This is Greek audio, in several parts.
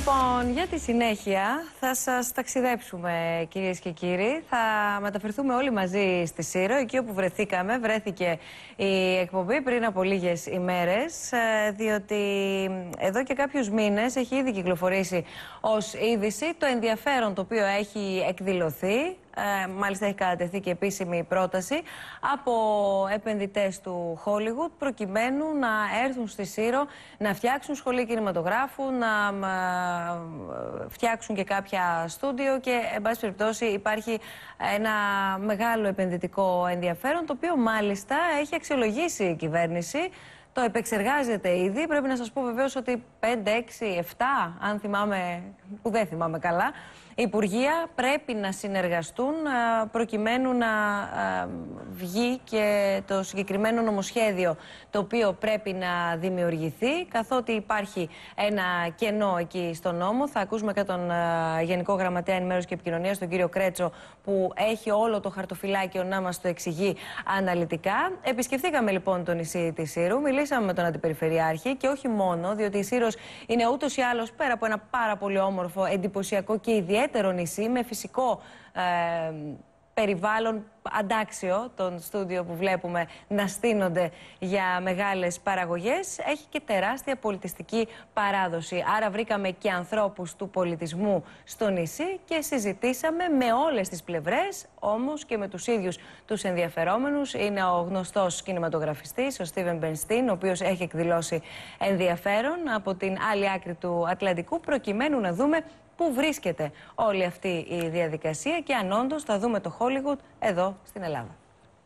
Λοιπόν, για τη συνέχεια θα σας ταξιδέψουμε, κυρίες και κύριοι. Θα μεταφερθούμε όλοι μαζί στη Σύρο, εκεί όπου βρεθήκαμε. Βρέθηκε η εκπομπή πριν από λίγες ημέρες, διότι εδώ και κάποιους μήνες έχει ήδη κυκλοφορήσει ως είδηση το ενδιαφέρον το οποίο έχει εκδηλωθεί. Μάλιστα έχει κατατεθεί και επίσημη πρόταση από επενδυτές του Hollywood προκειμένου να έρθουν στη Σύρο να φτιάξουν σχολή κινηματογράφου, να φτιάξουν και κάποια στούντιο και εν πάση περιπτώσει υπάρχει ένα μεγάλο επενδυτικό ενδιαφέρον, το οποίο μάλιστα έχει αξιολογήσει η κυβέρνηση. Το επεξεργάζεται ήδη. Πρέπει να σας πω βεβαίως ότι 5, 6, 7, αν θυμάμαι, που δεν θυμάμαι καλά, υπουργεία πρέπει να συνεργαστούν προκειμένου να βγει και το συγκεκριμένο νομοσχέδιο το οποίο πρέπει να δημιουργηθεί, καθότι υπάρχει ένα κενό εκεί στο νόμο. Θα ακούσουμε και τον Γενικό Γραμματέα Ενημέρωσης και Επικοινωνίας, τον κύριο Κρέτσο, που έχει όλο το χαρτοφυλάκιο να μας το εξηγεί αναλυτικά. Επισκεφθήκαμε λοιπόν το νησί της Σύρου, μιλήσαμε με τον Αντιπεριφερειάρχη και όχι μόνο, διότι η Σύρος είναι ούτως ή άλλως πέρα από ένα πάρα πολύ όμορφο, εντυπωσιακό και ιδιαίτερο νησί με φυσικό περιβάλλον αντάξιο των στούντιο που βλέπουμε να στείνονται για μεγάλες παραγωγές, έχει και τεράστια πολιτιστική παράδοση. Άρα βρήκαμε και ανθρώπους του πολιτισμού στο νησί και συζητήσαμε με όλες τις πλευρές, όμως και με τους ίδιους τους ενδιαφερόμενους. Είναι ο γνωστός κινηματογραφιστής, ο Στίβεν Μπενστίν, ο οποίος έχει εκδηλώσει ενδιαφέρον από την άλλη άκρη του Ατλαντικού, προκειμένου να δούμε πού βρίσκεται όλη αυτή η διαδικασία και αν όντως θα δούμε το Hollywood εδώ στην Ελλάδα.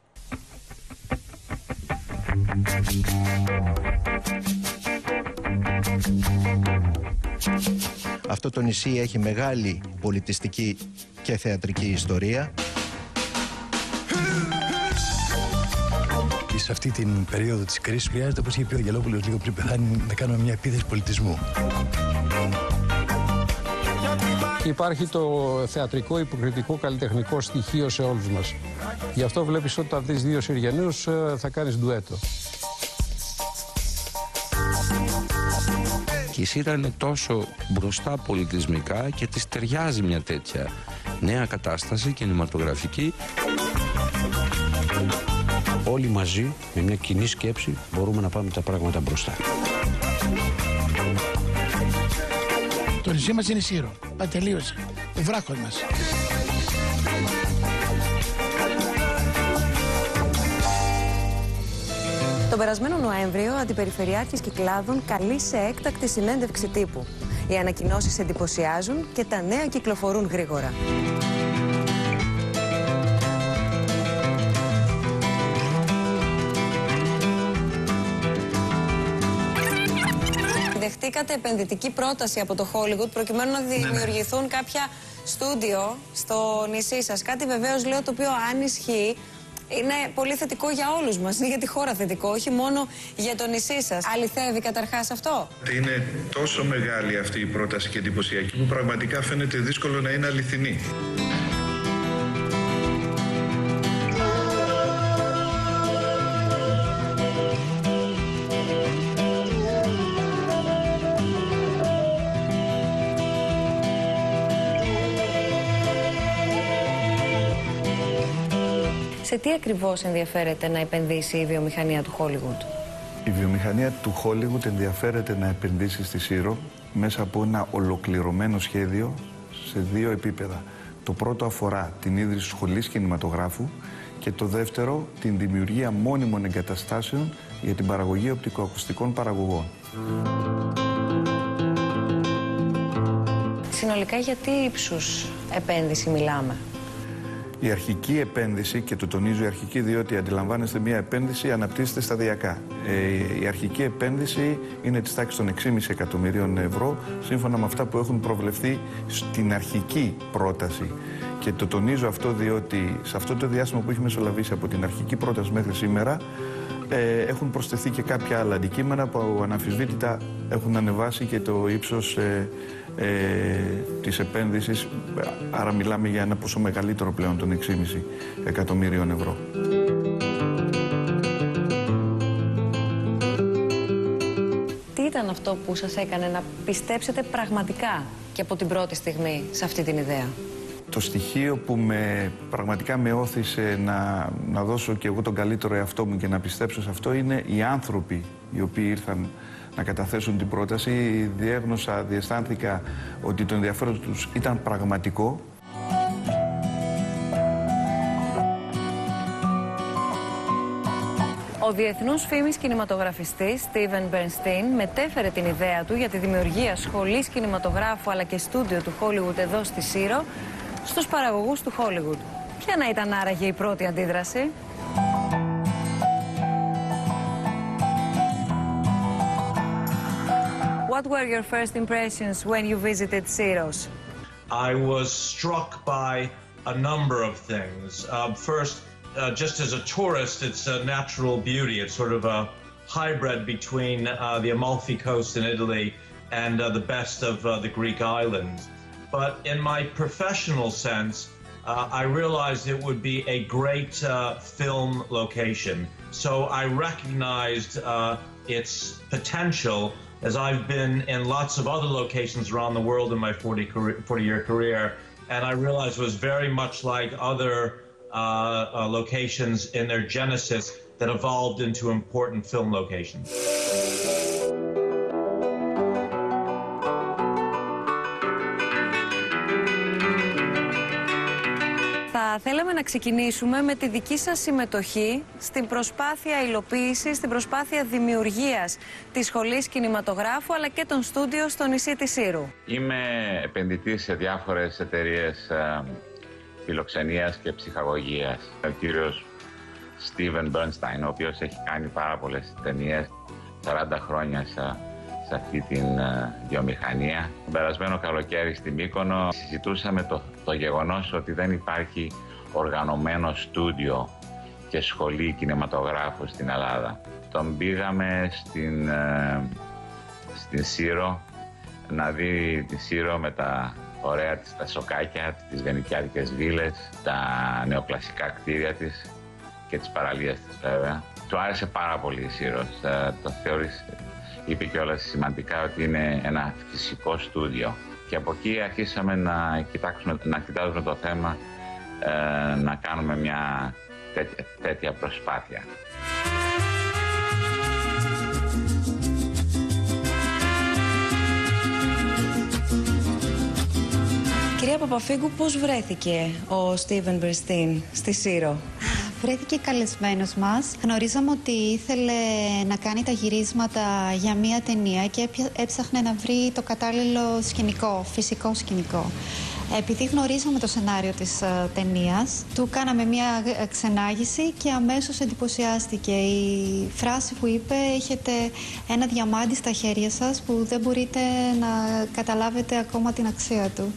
Αυτό το νησί έχει μεγάλη πολιτιστική και θεατρική ιστορία. Σε αυτή την περίοδο της κρίσης χρειάζεται, όπως είπε ο Αγγελόπουλος λίγο πριν πεθάνει, να κάνουμε μια επίθεση πολιτισμού. Υπάρχει το θεατρικό, υποκριτικό, καλλιτεχνικό στοιχείο σε όλους μας. Γι' αυτό βλέπεις ότι όταν δεις δύο Συριανούς θα κάνεις ντουέτο. Και η Σύρα είναι τόσο μπροστά πολιτισμικά και της ταιριάζει μια τέτοια νέα κατάσταση κινηματογραφική. Όλοι μαζί, με μια κοινή σκέψη, μπορούμε να πάμε τα πράγματα μπροστά. Το νησί μας είναι η Σύρο. Τελείωσε. Ο βράχος μας. Τον περασμένο Νοέμβριο, ο Αντιπεριφερειάρχης Κυκλάδων καλεί σε έκτακτη συνέντευξη τύπου. Οι ανακοινώσεις εντυπωσιάζουν και τα νέα κυκλοφορούν γρήγορα. Δεχτήκατε επενδυτική πρόταση από το Hollywood προκειμένου να δημιουργηθούν κάποια στούντιο στο νησί σας. Κάτι βεβαίως λέω το οποίο αν ισχύει είναι πολύ θετικό για όλους μας. Είναι για τη χώρα θετικό, όχι μόνο για το νησί σας. Αληθεύει καταρχάς αυτό? Είναι τόσο μεγάλη αυτή η πρόταση και εντυπωσιακή που πραγματικά φαίνεται δύσκολο να είναι αληθινή. Σε τι ακριβώς ενδιαφέρεται να επενδύσει η βιομηχανία του Hollywood? Η βιομηχανία του Hollywood ενδιαφέρεται να επενδύσει στη Σύρο μέσα από ένα ολοκληρωμένο σχέδιο σε δύο επίπεδα. Το πρώτο αφορά την ίδρυση σχολής κινηματογράφου και το δεύτερο την δημιουργία μόνιμων εγκαταστάσεων για την παραγωγή οπτικοακουστικών παραγωγών. Συνολικά για τι ύψους επένδυση μιλάμε? Η αρχική επένδυση, και το τονίζω η αρχική διότι αντιλαμβάνεστε μια επένδυση αναπτύσσεται σταδιακά. Η αρχική επένδυση είναι της τάξης των 6,5 εκατομμυρίων ευρώ σύμφωνα με αυτά που έχουν προβλεφθεί στην αρχική πρόταση. Και το τονίζω αυτό διότι σε αυτό το διάστημα που έχει μεσολαβήσει από την αρχική πρόταση μέχρι σήμερα έχουν προσθεθεί και κάποια άλλα αντικείμενα που αναμφισβήτητα έχουν ανεβάσει και το ύψος της επένδυσης, άρα μιλάμε για ένα ποσό μεγαλύτερο πλέον των 6,5 εκατομμύριων ευρώ. Τι ήταν ήταν αυτό που σας έκανε να πιστέψετε πραγματικά και από την πρώτη στιγμή σε αυτή την ιδέα? Το στοιχείο που πραγματικά με όθησε να δώσω και εγώ τον καλύτερο εαυτό μου και να πιστέψω σε αυτό είναι οι άνθρωποι οι οποίοι ήρθαν να καταθέσουν την πρόταση. Διαισθάνθηκα ότι το ενδιαφέρον τους ήταν πραγματικό. Ο διεθνούς φήμης κινηματογραφιστής Steven Bernstein μετέφερε την ιδέα του για τη δημιουργία σχολής κινηματογράφου αλλά και στούντιο του Hollywood εδώ στη Σύρο στους παραγωγούς του Hollywood. Ποια να ήταν άραγε η πρώτη αντίδραση? What were your first impressions when you visited Syros? I was struck by a number of things. First, just as a tourist, it's a natural beauty. It's sort of a hybrid between the Amalfi Coast in Italy and the best of the Greek islands. But in my professional sense, I realized it would be a great film location. So I recognized its potential, as I've been in lots of other locations around the world in my 40-year career, and I realized it was very much like other locations in their genesis that evolved into important film locations. Θα θέλαμε να ξεκινήσουμε με τη δική σας συμμετοχή στην προσπάθεια υλοποίησης, στην προσπάθεια δημιουργίας της Σχολής Κινηματογράφου αλλά και των στούντιο στο νησί της Σύρου. Είμαι επενδυτής σε διάφορες εταιρείες φιλοξενίας και ψυχαγωγίας. Ο κύριος Steven Bernstein, ο οποίος έχει κάνει πάρα πολλές ταινίες, 40 χρόνια σε αυτή την βιομηχανία. Τον περασμένο καλοκαίρι στη Μύκονο συζητούσαμε το γεγονός ότι δεν υπάρχει οργανωμένο στούντιο και σχολή κινηματογράφου στην Ελλάδα. Τον πήγαμε στην Σύρο να δει τη Σύρο με τα ωραία της, τα σοκάκια, τις βενικιάτικες βίλες, τα νεοκλασικά κτίρια της και τις παραλίες της βέβαια. Του άρεσε πάρα πολύ η Σύρος, το θεώρησε. Είπε κιόλας σημαντικά ότι είναι ένα φυσικό στούντιο. Και από εκεί αρχίσαμε να κοιτάζουμε το θέμα, να κάνουμε μια τέτοια προσπάθεια. Κυρία Παπαφίγκου, πώς βρέθηκε ο Steven Bernstein στη Σύρο? Βρέθηκε καλεσμένος μας. Γνωρίζαμε ότι ήθελε να κάνει τα γυρίσματα για μία ταινία και έψαχνε να βρει το κατάλληλο σκηνικό, φυσικό σκηνικό. Επειδή γνωρίζαμε το σενάριο της ταινίας, του κάναμε μία ξενάγηση και αμέσως εντυπωσιάστηκε. Η φράση που είπε: έχετε ένα διαμάντι στα χέρια σας που δεν μπορείτε να καταλάβετε ακόμα την αξία του.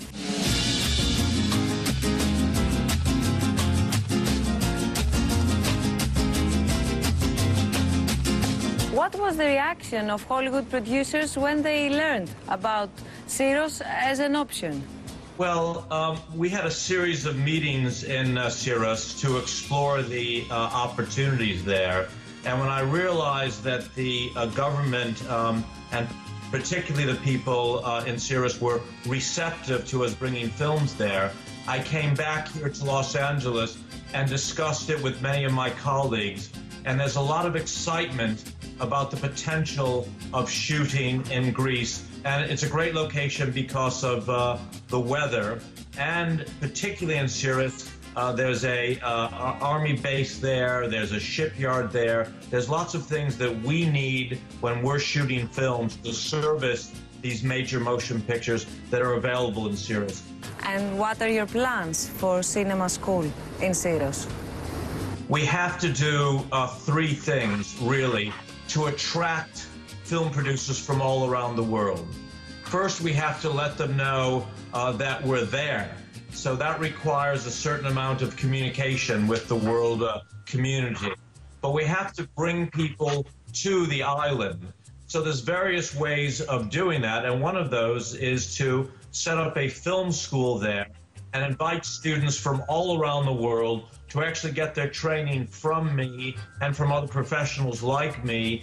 What was the reaction of Hollywood producers when they learned about Syros as an option? Well, we had a series of meetings in Syros to explore the opportunities there. And when I realized that the government and particularly the people in Syros were receptive to us bringing films there, I came back here to Los Angeles and discussed it with many of my colleagues. And there's a lot of excitement about the potential of shooting in Greece. And it's a great location because of the weather, and particularly in Syros, there's a army base there, there's a shipyard there. There's lots of things that we need when we're shooting films to service these major motion pictures that are available in Syros. And what are your plans for cinema school in Syros? We have to do three things, really, to attract film producers from all around the world. First, we have to let them know that we're there. So that requires a certain amount of communication with the world community. But we have to bring people to the island. So there's various ways of doing that, and one of those is to set up a film school there and invite students from all around the world to actually get their training from me and from other professionals like me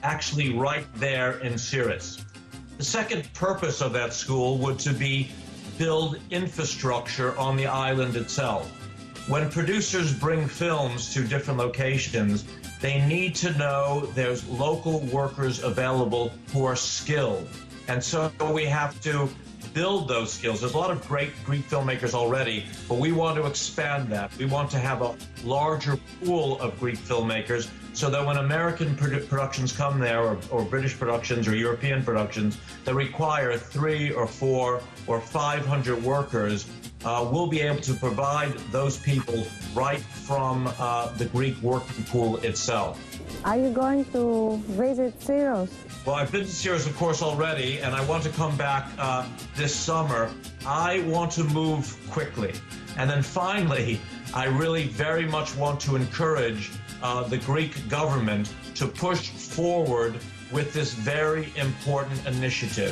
actually right there in Syros. The second purpose of that school would to be build infrastructure on the island itself. When producers bring films to different locations, they need to know there's local workers available who are skilled. And so we have to build those skills. There's a lot of great Greek filmmakers already, but we want to expand that. We want to have a larger pool of Greek filmmakers so that when American productions come there, or British productions or European productions that require 3 or 4 or 500 workers, we'll be able to provide those people right from the Greek working pool itself. Are you going to visit Syros? Well, I've been to Syros, of course, already, and I want to come back this summer. I want to move quickly. And then finally, I really very much want to encourage the Greek government to push forward with this very important initiative.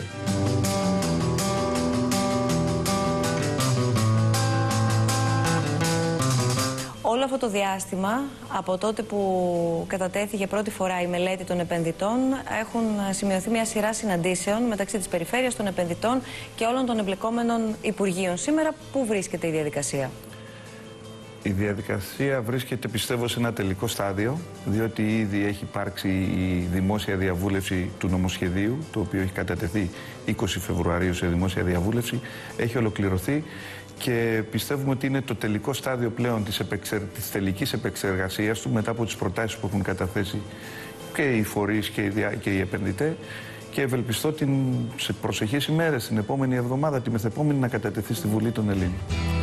Όλο αυτό το διάστημα, από τότε που κατατέθηκε πρώτη φορά η μελέτη των επενδυτών, έχουν σημειωθεί μια σειρά συναντήσεων μεταξύ της περιφέρειας, των επενδυτών και όλων των εμπλεκόμενων υπουργείων. Σήμερα, πού βρίσκεται η διαδικασία? Η διαδικασία βρίσκεται, πιστεύω, σε ένα τελικό στάδιο, διότι ήδη έχει υπάρξει η δημόσια διαβούλευση του νομοσχεδίου, το οποίο έχει κατατεθεί 20 Φεβρουαρίου σε δημόσια διαβούλευση, έχει ολοκληρωθεί και πιστεύουμε ότι είναι το τελικό στάδιο πλέον της τελικής επεξεργασίας του μετά από τις προτάσεις που έχουν καταθέσει και οι φορείς και οι επενδυτές, και ευελπιστώ σε προσεχείς ημέρες, την επόμενη εβδομάδα, τη μεθεπόμενη, να κατατεθεί στη Βουλή των Ελλήνων.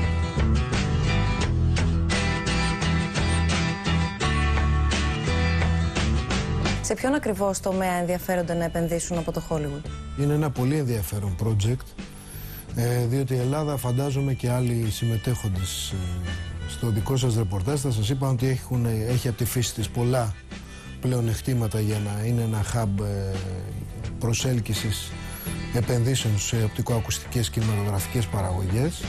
Σε ποιον ακριβώς τομέα ενδιαφέρονται να επενδύσουν από το Hollywood? Είναι ένα πολύ ενδιαφέρον project, διότι η Ελλάδα, φαντάζομαι και άλλοι συμμετέχοντες στο δικό σας ρεπορτάζ, θα σας είπαν ότι έχει από τη φύση της πολλά πλεονεκτήματα για να είναι ένα hub προσέλκυσης επενδύσεων σε οπτικοακουστικές και κινηματογραφικές παραγωγές,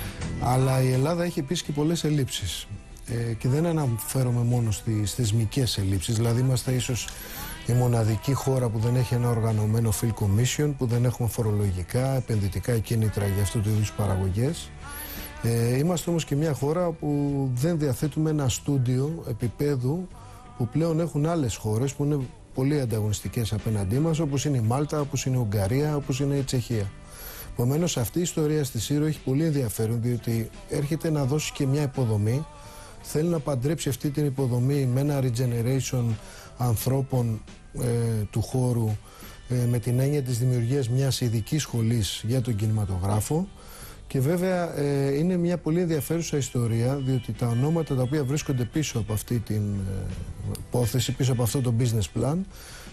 αλλά η Ελλάδα έχει επίσης και πολλές ελλείψεις. Και δεν αναφέρομαι μόνο στις θεσμικές ελλείψεις, δηλαδή είμαστε ίσως η μοναδική χώρα που δεν έχει ένα οργανωμένο Film Commission, που δεν έχουμε φορολογικά, επενδυτικά κίνητρα για αυτού του είδους παραγωγές. Είμαστε όμως και μια χώρα που δεν διαθέτουμε ένα στούντιο επίπεδου που πλέον έχουν άλλες χώρες που είναι πολύ ανταγωνιστικές απέναντί μας, όπως είναι η Μάλτα, όπως είναι η Ουγγαρία, όπως είναι η Τσεχία. Επομένως, αυτή η ιστορία στη Σύρο έχει πολύ ενδιαφέρον, διότι έρχεται να δώσει και μια υποδομή. Θέλει να παντρέψει αυτή την υποδομή με ένα regeneration ανθρώπων του χώρου, με την έννοια της δημιουργίας μιας ειδικής σχολής για τον κινηματογράφο, και βέβαια είναι μια πολύ ενδιαφέρουσα ιστορία, διότι τα ονόματα τα οποία βρίσκονται πίσω από αυτή την υπόθεση, πίσω από αυτό το business plan,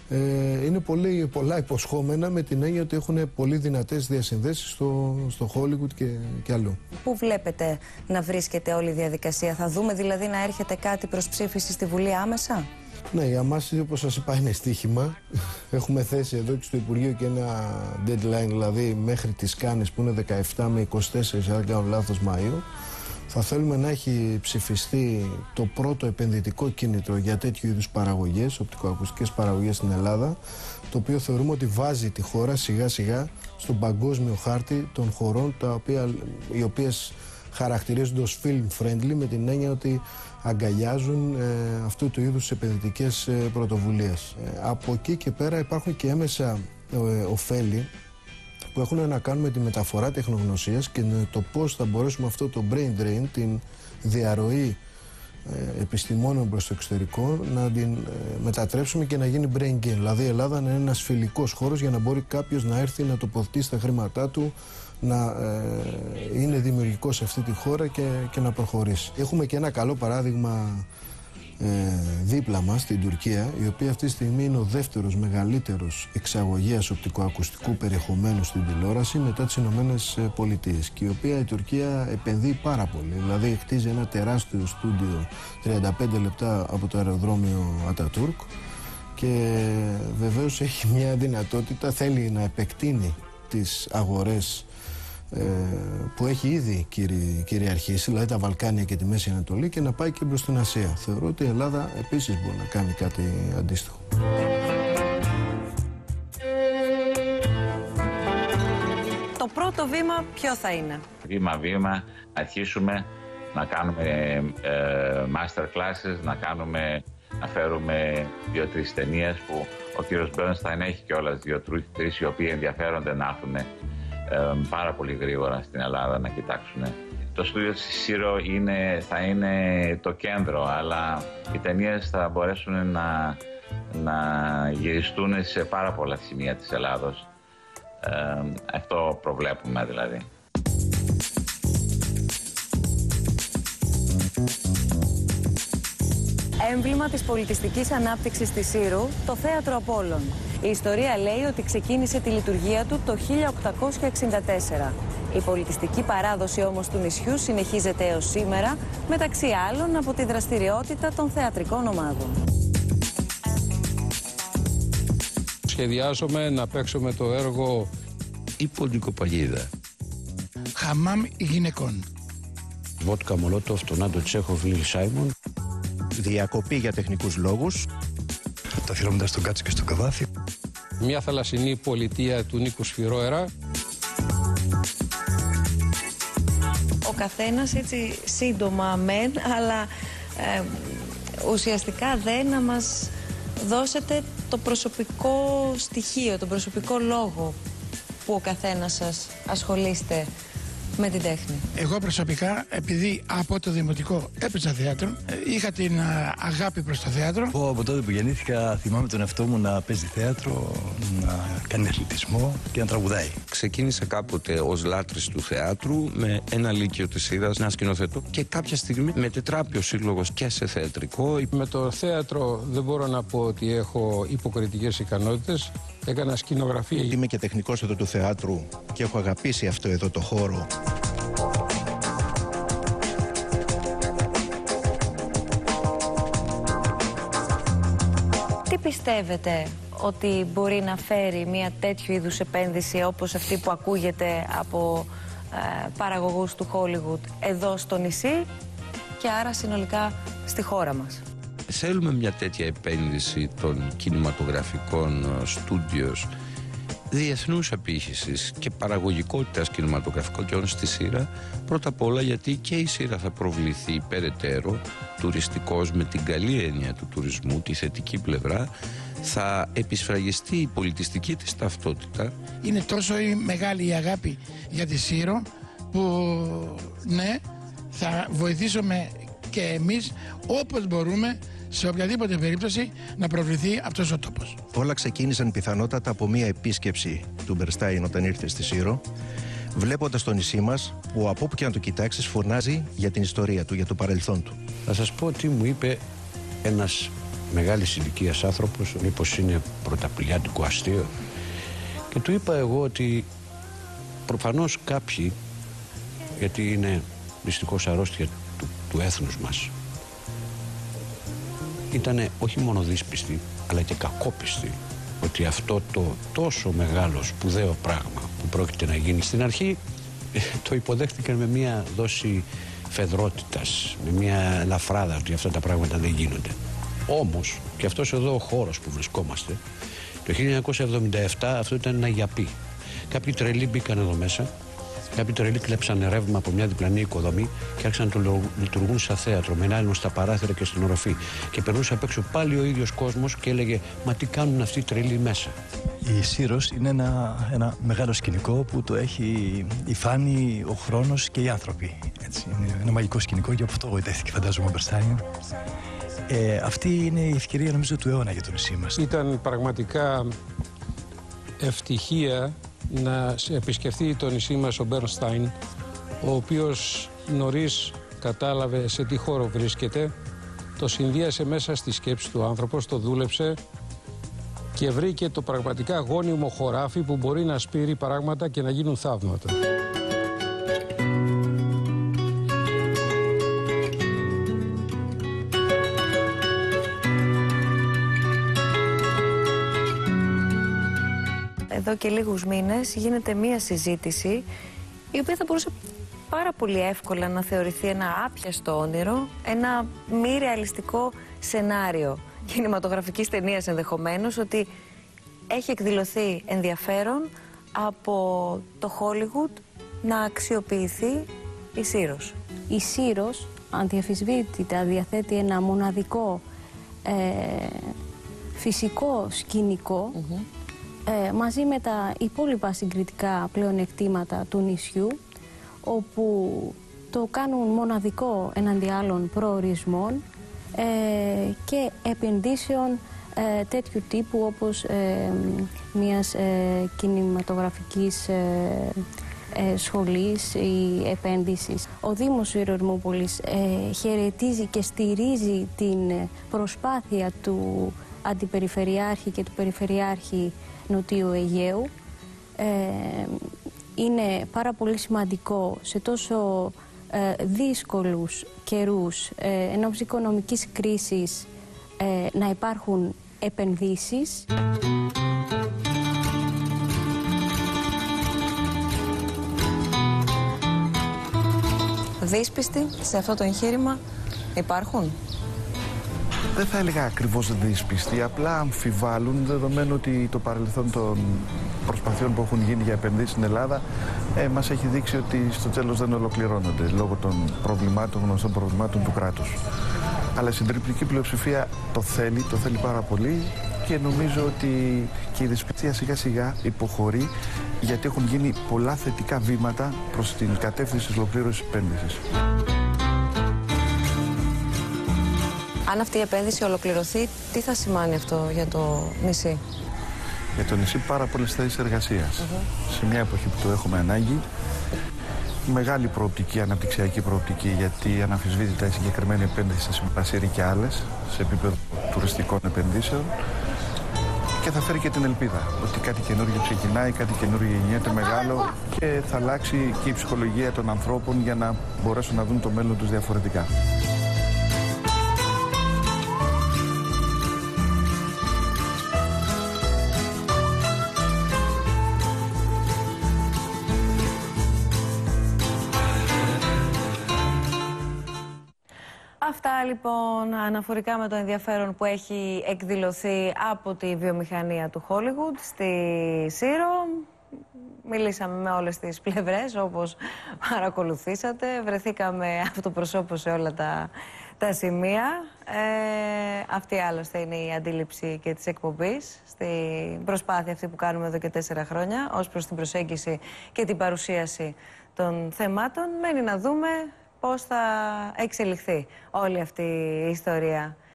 είναι πολλά υποσχόμενα, με την έννοια ότι έχουν πολύ δυνατές διασυνδέσεις στο Hollywood και αλλού. Πού βλέπετε να βρίσκεται όλη η διαδικασία? Θα δούμε δηλαδή να έρχεται κάτι προς ψήφιση στη Βουλή άμεσα? Ναι, για μας, όπως σας είπα, είναι στοίχημα. Έχουμε θέσει εδώ και στο Υπουργείο και ένα deadline, δηλαδή μέχρι τις Κάνες, που είναι 17 με 24, αν δεν κάνω λάθος, Μαΐου. Θα θέλουμε να έχει ψηφιστεί το πρώτο επενδυτικό κίνητρο για τέτοιου είδους παραγωγές, οπτικοακουστικές παραγωγές στην Ελλάδα, το οποίο θεωρούμε ότι βάζει τη χώρα σιγά σιγά στον παγκόσμιο χάρτη των χωρών οι οποίες χαρακτηρίζονται ως film friendly, με την έννοια ότι αγκαλιάζουν αυτού του είδους επενδυτικές πρωτοβουλίες. Από εκεί και πέρα υπάρχουν και έμεσα ωφέλη που έχουν να κάνουν με τη μεταφορά τεχνογνωσίας και το πώς θα μπορέσουμε αυτό το brain drain, την διαρροή επιστημόνων προς το εξωτερικό, να την μετατρέψουμε και να γίνει brain gain. Δηλαδή η Ελλάδα να είναι ένας φιλικός χώρος για να μπορεί κάποιος να έρθει να τοποθετήσει τα χρήματά του, να είναι δημιουργικός σε αυτή τη χώρα και να προχωρήσει. Έχουμε και ένα καλό παράδειγμα δίπλα μας, στην Τουρκία, η οποία αυτή τη στιγμή είναι ο δεύτερος μεγαλύτερος εξαγωγέας οπτικοακουστικού περιεχομένου στην τηλεόραση μετά τις Ηνωμένες Πολιτείες, και η οποία η Τουρκία επενδύει πάρα πολύ. Δηλαδή χτίζει ένα τεράστιο στούντιο 35 λεπτά από το αεροδρόμιο Ατατούρκ, και βεβαίως έχει μια δυνατότητα, θέλει να επεκτείνει τις αγορές που έχει ήδη κυριαρχήσει, δηλαδή τα Βαλκάνια και τη Μέση Ανατολή, και να πάει και προς την Ασία. Θεωρώ ότι η Ελλάδα επίσης μπορεί να κάνει κάτι αντίστοιχο. πρώτο βήμα ποιο θα είναι? Βήμα-βήμα αρχίσουμε να κάνουμε master classes, να φέρουμε 2-3 ταινίες που ο κύριος Μπέρνσταϊν έχει κιόλας 2-3 οι οποίοι ενδιαφέρονται να έρθουν πάρα πολύ γρήγορα στην Ελλάδα να κοιτάξουν. Το στούντιο της ΣΥΡΟ θα είναι το κέντρο, αλλά οι ταινίες θα μπορέσουν να γυριστούν σε πάρα πολλά σημεία της Ελλάδος. Αυτό προβλέπουμε δηλαδή. Έμβλημα της πολιτιστικής ανάπτυξης της Σύρου, το Θέατρο Απόλλων. Η ιστορία λέει ότι ξεκίνησε τη λειτουργία του το 1864. Η πολιτιστική παράδοση όμως του νησιού συνεχίζεται έως σήμερα, μεταξύ άλλων από τη δραστηριότητα των θεατρικών ομάδων. Σχεδιάζομαι να παίξουμε το έργο «Η Ποντικοπαγίδα». Χαμάμ γυναικών. Βότκα Μολότοφ, τον Άντο Τσέχοφ, Λίλ Σάιμον. Διακοπή για τεχνικούς λόγους. Τα αφιερώματα στον Κάτσο και στον Καβάφη. Μια θαλασσινή πολιτεία του Νίκου Σφυρόερα. Ο καθένας έτσι σύντομα μεν, αλλά ουσιαστικά δεν να μας δώσετε το προσωπικό στοιχείο, τον προσωπικό λόγο που ο καθένας σας ασχολείστε με την τέχνη. Εγώ προσωπικά, επειδή από το δημοτικό έπαιζα θέατρο, είχα την αγάπη προς το θέατρο. Εγώ από τότε που γεννήθηκα θυμάμαι τον εαυτό μου να παίζει θέατρο, να κάνει αθλητισμό και να τραγουδάει. Ξεκίνησα κάποτε ως λάτρης του θεάτρου με ένα λύκειο της Σύρας να σκηνοθετώ και κάποια στιγμή μετετράπη ο σύλλογος και σε θεατρικό. Με το θέατρο δεν μπορώ να πω ότι έχω υποκριτικές ικανότητες. Έκανα σκηνογραφία. Είμαι και τεχνικός εδώ του θεάτρου και έχω αγαπήσει αυτό εδώ το χώρο. Τι πιστεύετε ότι μπορεί να φέρει μια τέτοιου είδους επένδυση όπως αυτή που ακούγεται από παραγωγούς του Hollywood εδώ στο νησί και άρα συνολικά στη χώρα μας? Θέλουμε μια τέτοια επένδυση των κινηματογραφικών στούντιος διεθνούς απήχησης και παραγωγικότητας κινηματογραφικών και στη Σύρα, πρώτα απ' όλα γιατί και η Σύρα θα προβληθεί περαιτέρω τουριστικός με την καλή έννοια του τουρισμού, τη θετική πλευρά, θα επισφραγιστεί η πολιτιστική της ταυτότητα. Είναι τόσο μεγάλη η αγάπη για τη Σύρο που ναι, θα βοηθήσουμε και εμείς όπως μπορούμε σε οποιαδήποτε περίπτωση να προβληθεί αυτός ο τόπος. Όλα ξεκίνησαν πιθανότατα από μια επίσκεψη του Μπερνστάιν όταν ήρθε στη Σύρο, βλέποντας το νησί μας που από όπου και να το κοιτάξεις φωνάζει για την ιστορία του, για το παρελθόν του. Θα σας πω τι μου είπε ένας μεγάλης ηλικίας άνθρωπος, μήπως είναι πρωταπηλιάτικο αστείο, και του είπα εγώ ότι προφανώς κάποιοι, γιατί είναι δυστυχώς αρρώστια του έθνους μας, ήτανε όχι μόνο δύσπιστοι αλλά και κακόπιστοι ότι αυτό το τόσο μεγάλο σπουδαίο πράγμα που πρόκειται να γίνει στην αρχή το υποδέχτηκαν με μια δόση φεδρότητας, με μια ελαφράδα ότι αυτά τα πράγματα δεν γίνονται. Όμως και αυτός εδώ ο χώρος που βρισκόμαστε το 1977 αυτό ήταν ένα γιαπί. Κάποιοι τρελοί μπήκαν εδώ μέσα, κάποιοι τρελοί κλέψαν ρεύμα από μια διπλανή οικοδομή και άρχισαν να λειτουργούν σαν θέατρο με ένα στα παράθυρα και στην οροφή. Και περνούσε απ' έξω πάλι ο ίδιος κόσμος και έλεγε «Μα τι κάνουν αυτοί οι τρελοί μέσα?» Η Σύρος είναι ένα μεγάλο σκηνικό που το έχει η φάνη, ο χρόνος και οι άνθρωποι. Έτσι, είναι ένα μαγικό σκηνικό και από αυτό γοητεύτηκε φαντάζομαι ο Μπερνστάιν. Αυτή είναι η ευκαιρία νομίζω του αιώνα για το νησί μας. Ήταν πραγματικά ευτυχία να επισκεφθεί το νησί μας ο Μπέρνσταϊν, ο οποίος νωρίς κατάλαβε σε τι χώρο βρίσκεται, το συνδύασε μέσα στη σκέψη του άνθρωπος, το δούλεψε και βρήκε το πραγματικά γόνιμο χωράφι που μπορεί να σπείρει πράγματα και να γίνουν θαύματα. Εδώ και λίγους μήνες γίνεται μία συζήτηση η οποία θα μπορούσε πάρα πολύ εύκολα να θεωρηθεί ένα άπιαστο όνειρο, ένα μη ρεαλιστικό σενάριο κινηματογραφικής ταινίας ενδεχομένως, ότι έχει εκδηλωθεί ενδιαφέρον από το Hollywood να αξιοποιηθεί η Σύρος. Η Σύρος αδιαφυσβήτητα διαθέτει ένα μοναδικό φυσικό σκηνικό μαζί με τα υπόλοιπα συγκριτικά πλεονεκτήματα του νησιού, όπου το κάνουν μοναδικό εναντί άλλων προορισμών και επενδύσεων τέτοιου τύπου, όπως μιας κινηματογραφικής σχολής ή επένδυσης. Ο Δήμος Ηρωερμούπολης χαιρετίζει και στηρίζει την προσπάθεια του Αντιπεριφερειάρχη και του Περιφερειάρχη Νοτιού Αιγαίου. Είναι πάρα πολύ σημαντικό σε τόσο δύσκολους καιρούς ενός οικονομικής κρίσης να υπάρχουν επενδύσεις. Δύσπιστοι σε αυτό το εγχείρημα υπάρχουν? Δεν θα έλεγα ακριβώς δύσπιστοι, απλά αμφιβάλλουν, δεδομένου ότι το παρελθόν των προσπαθειών που έχουν γίνει για επενδύσεις στην Ελλάδα μας έχει δείξει ότι στο τέλος δεν ολοκληρώνονται λόγω των γνωστών προβλημάτων του κράτους. Αλλά η συντριπτική πλειοψηφία το θέλει πάρα πολύ και νομίζω ότι και η δυσπιστία σιγά σιγά υποχωρεί, γιατί έχουν γίνει πολλά θετικά βήματα προς την κατεύθυνση της ολοκλήρωσης της επένδυσης. Αν αυτή η επένδυση ολοκληρωθεί, τι θα σημαίνει αυτό για το νησί? Για το νησί πάρα πολλές θέσεις εργασίας. Σε μια εποχή που το έχουμε ανάγκη. Μεγάλη προοπτική, αναπτυξιακή προοπτική, γιατί αναμφισβήτητα η συγκεκριμένη επένδυση θα συμπαρασύρει και άλλες σε επίπεδο τουριστικών επενδύσεων και θα φέρει και την ελπίδα ότι κάτι καινούργιο ξεκινάει, κάτι καινούργιο γεννιέται μεγάλο και θα αλλάξει και η ψυχολογία των ανθρώπων για να μπορέσουν να δουν το μέλλον τους διαφορετικά. Αυτά λοιπόν αναφορικά με το ενδιαφέρον που έχει εκδηλωθεί από τη βιομηχανία του Hollywood στη Σύρο. Μιλήσαμε με όλες τις πλευρές, όπως παρακολουθήσατε. Βρεθήκαμε αυτοπροσώπως σε όλα τα σημεία. Αυτή άλλωστε είναι η αντίληψη και της εκπομπής στην προσπάθεια αυτή που κάνουμε εδώ και 4 χρόνια ως προς την προσέγγιση και την παρουσίαση των θεμάτων. Μένει να δούμε πώς θα εξελιχθεί όλη αυτή η ιστορία.